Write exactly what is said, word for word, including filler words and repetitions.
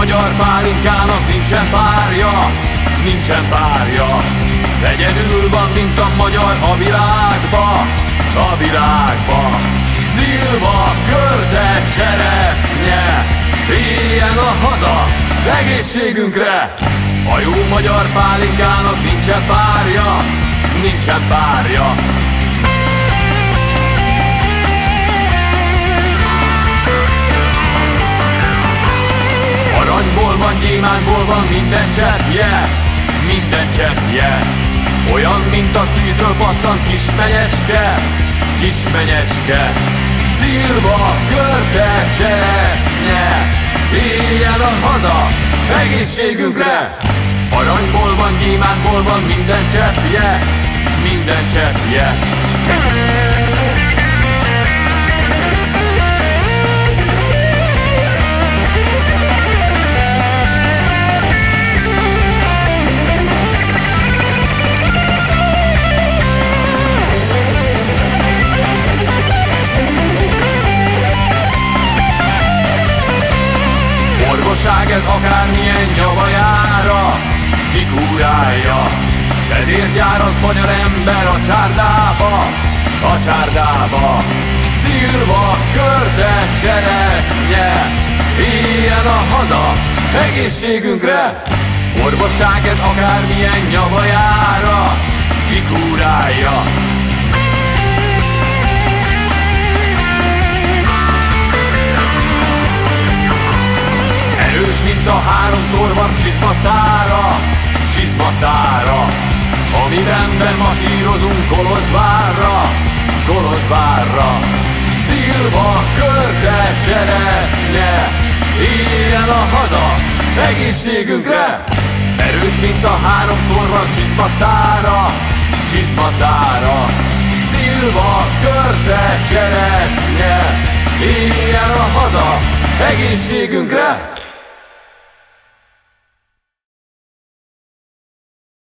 magyar pálinkának nincsen párja, nincsen párja. Egyedül van, mint a magyar a világba, a világba. Szilva, körte, cseresznye, éljen a haza egészségünkre. A jó magyar pálinkának nincsen párja, nincsen párja. Aranyból van, gyémántból van minden cseppje, minden cseppje. Olyan, mint a tűzről pattan kismenyecske, kismenyecske. Szilva, körte, cseresznye, éljen a haza egészségünkre. Aranyból van, gyémántból van minden cseppje, minden cseppje. Orvosság ez akármilyen nyavajára kikúrálja. Ezért jár az magyar ember a csárdába, a csárdába. Szilva, körte, cseresznye, éljen a haza egészségünkre. Orvosság ez akármilyen nyavajára kikúrálja. Erős, mint a háromszor van csizmaszára, csizmaszára. Amiben masírozunk Kolozsvárra, Kolozsvárra. Szilva, körte, cseresznye, éljen a haza egészségünkre. Erős, mint a háromszor van csizmaszára, csizmaszára. Szilva, körte, cseresznye, éljen a haza egészségünkre.